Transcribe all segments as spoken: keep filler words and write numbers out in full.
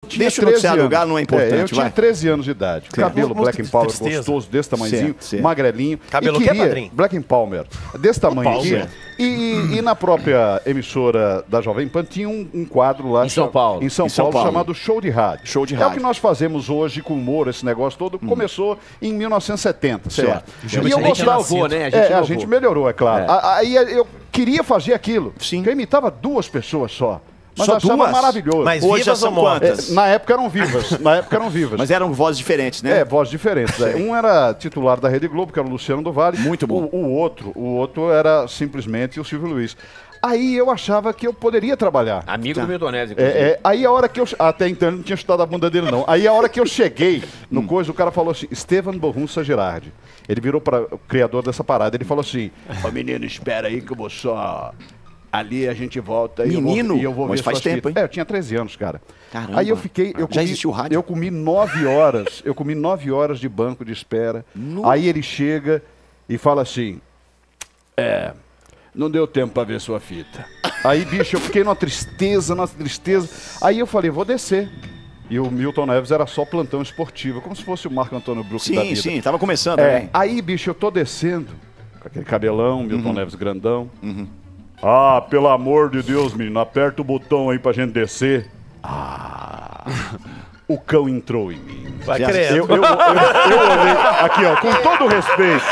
tinha Deixa treze o noticiário anos. lugar, não é importante. É, eu tinha vai. treze anos de idade. Sim. Cabelo Música Black de Power tristeza. gostoso, desse tamanhozinho, Certo, certo. magrelinho. Cabelo e o quê, queria, padrinho? Black Palmer. Desse tamanho aqui. Palmer. E, e, e na própria emissora da Jovem Pan tinha um, um quadro lá. Em São Paulo. Em São, Em São Paulo, Paulo. chamado Show de Rádio. Show de É o rádio. que nós fazemos hoje com humor, esse negócio todo. Começou em mil novecentos e setenta, sei lá. Certo. E Geralmente eu a gente gostava. inovou, né? A gente É, a inovou. gente melhorou, é claro. É. A- Aí eu queria fazer aquilo. Sim. Porque eu imitava duas pessoas só. Mas Só eu achava duas? maravilhoso. Mas Hoje já vivas ou são mortas? quantas? É, na época eram vivas. Na época eram vivas. Mas eram vozes diferentes, né? É, vozes diferentes. é. Um era titular da Rede Globo, que era o Luciano do Vale. Muito bom. O, o outro, o outro era simplesmente o Silvio Luiz. Aí eu achava que eu poderia trabalhar. Amigo Tá. do Milton Neves, É, é, aí a hora que eu... Até então ele não tinha chutado a bunda dele, não. Aí a hora que eu cheguei no coisa, o cara falou assim, Estevan Borrunça Girardi. Ele virou para o criador dessa parada. Ele falou assim, ô menino, espera aí que eu vou só... Ali a gente volta e eu vou- Menino? e eu vou Mas ver faz suas tempo, fitas. hein? É, eu tinha treze anos, cara. Caramba. Aí eu fiquei... Eu Já comi, existiu rádio? Eu comi nove horas. Eu comi nove horas de banco de espera. No- Aí ele chega e fala assim... É... Não deu tempo pra ver sua fita. Aí, bicho, eu fiquei numa tristeza, numa tristeza. Aí eu falei, vou descer. E o Milton Neves era só plantão esportivo, como se fosse o Marco Antônio Brook da Sim, vida. sim, tava começando É, também. aí, bicho, eu tô descendo, com aquele cabelão, Milton Uhum. Neves grandão. Ah, pelo amor de Deus, menino, aperta o botão aí pra gente descer. Ah, o cão entrou em mim. Vai Já- credo. Eu, eu, eu, eu olhei, aqui ó, com todo o respeito.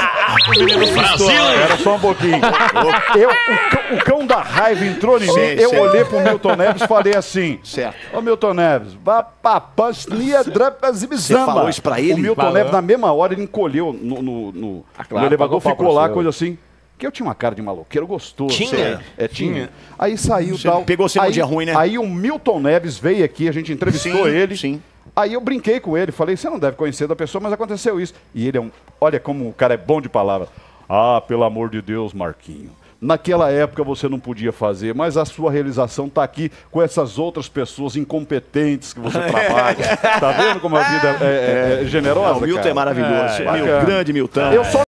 Era só um pouquinho. Eu, o, cão, o cão da raiva entrou em mim. Sei, Eu sei. olhei pro Milton Neves e falei assim: Certo. Ô Milton Neves, vá pra pasnia Você falou isso pra ele? O Milton Falou. Neves, na mesma hora, ele encolheu no, no, no- Ah, claro, no elevador, pagou pau ficou pra lá, você. coisa assim. Que eu tinha uma cara de maloqueiro gostoso. Tinha? sei. É, tinha. Aí saiu e Você tal. pegou você num aí, dia ruim, né? Aí o Milton Neves veio aqui, a gente entrevistou Sim, ele. sim. Aí eu brinquei com ele, falei, você não deve conhecer da pessoa, mas aconteceu isso. E ele é um. Olha como o cara é bom de palavra. Ah, pelo amor de Deus, Marquinho. Naquela época você não podia fazer, mas a sua realização está aqui com essas outras pessoas incompetentes que você trabalha. Tá vendo como a vida é, é- é generosa? O Milton cara? é maravilhoso. É, Meu bacana. grande Milton. Eu só